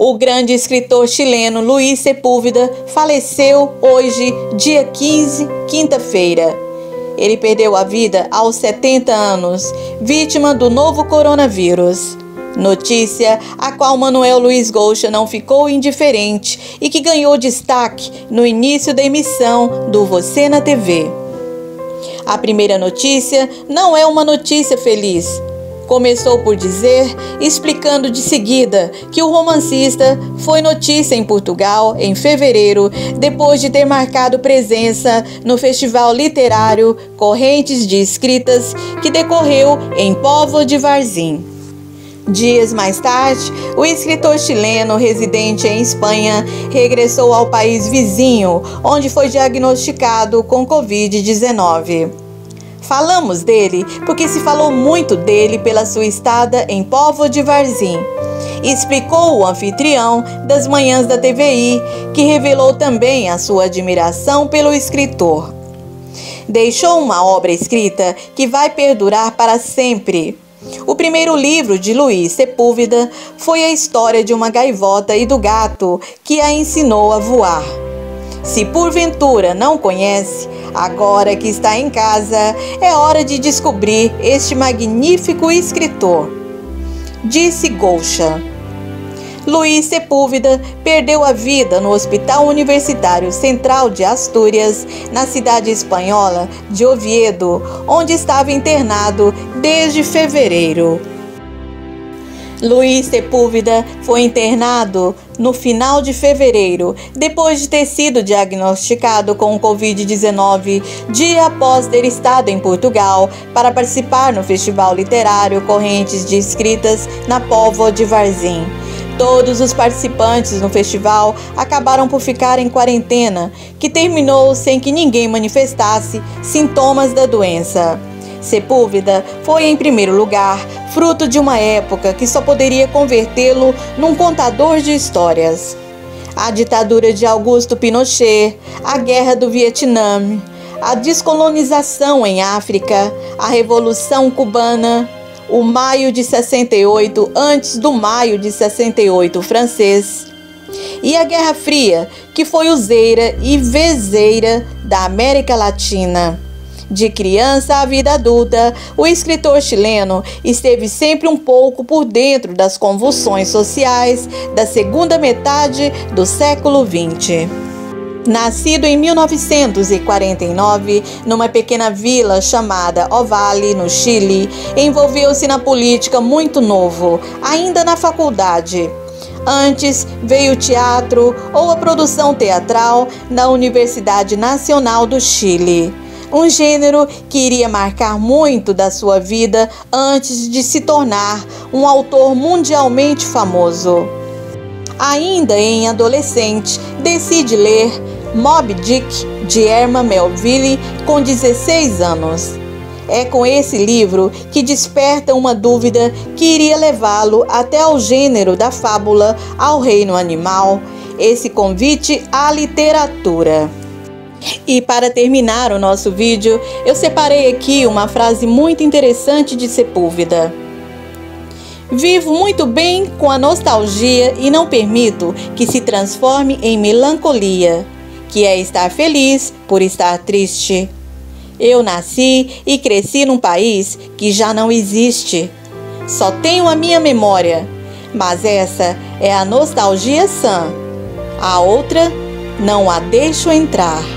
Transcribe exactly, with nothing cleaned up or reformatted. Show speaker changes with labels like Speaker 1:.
Speaker 1: O grande escritor chileno Luis Sepúlveda faleceu hoje, dia quinze, quinta-feira. Ele perdeu a vida aos setenta anos, vítima do novo coronavírus. Notícia a qual Manuel Luiz Gouxa não ficou indiferente e que ganhou destaque no início da emissão do Você na T V. A primeira notícia não é uma notícia feliz. Começou por dizer, explicando de seguida, que o romancista foi notícia em Portugal em fevereiro, depois de ter marcado presença no festival literário Correntes de Escritas, que decorreu em Póvoa de Varzim. Dias mais tarde, o escritor chileno residente em Espanha regressou ao país vizinho, onde foi diagnosticado com covid dezenove. Falamos dele porque se falou muito dele pela sua estada em Póvoa de Varzim, explicou o anfitrião das Manhãs da T V I, que revelou também a sua admiração pelo escritor. Deixou uma obra escrita que vai perdurar para sempre. O primeiro livro de Luis Sepúlveda foi a história de uma gaivota e do gato que a ensinou a voar. Se porventura não conhece, agora que está em casa, é hora de descobrir este magnífico escritor. Disse Gouxa. Luis Sepúlveda perdeu a vida no Hospital Universitário Central de Astúrias, na cidade espanhola de Oviedo, onde estava internado desde fevereiro. Luis Sepúlveda foi internado no final de fevereiro, depois de ter sido diagnosticado com covid dezenove, dia após ter estado em Portugal para participar no Festival Literário Correntes de Escritas na Póvoa de Varzim. Todos os participantes no festival acabaram por ficar em quarentena, que terminou sem que ninguém manifestasse sintomas da doença. Sepúlveda foi, em primeiro lugar, fruto de uma época que só poderia convertê-lo num contador de histórias. A ditadura de Augusto Pinochet, a Guerra do Vietnã, a descolonização em África, a Revolução Cubana, o Maio de sessenta e oito antes do Maio de sessenta e oito francês, e a Guerra Fria, que foi useira e vezeira da América Latina. De criança à vida adulta, o escritor chileno esteve sempre um pouco por dentro das convulsões sociais da segunda metade do século vinte. Nascido em mil novecentos e quarenta e nove, numa pequena vila chamada Ovalle, no Chile, envolveu-se na política muito novo, ainda na faculdade. Antes veio o teatro ou a produção teatral na Universidade Nacional do Chile. Um gênero que iria marcar muito da sua vida antes de se tornar um autor mundialmente famoso. Ainda em adolescente, decide ler Moby Dick, de Herman Melville, com dezesseis anos. É com esse livro que desperta uma dúvida que iria levá-lo até ao gênero da fábula, ao reino animal, esse convite à literatura. E para terminar o nosso vídeo, eu separei aqui uma frase muito interessante de Sepúlveda. Vivo muito bem com a nostalgia e não permito que se transforme em melancolia, que é estar feliz por estar triste. Eu nasci e cresci num país que já não existe. Só tenho a minha memória, mas essa é a nostalgia sã. A outra não a deixo entrar.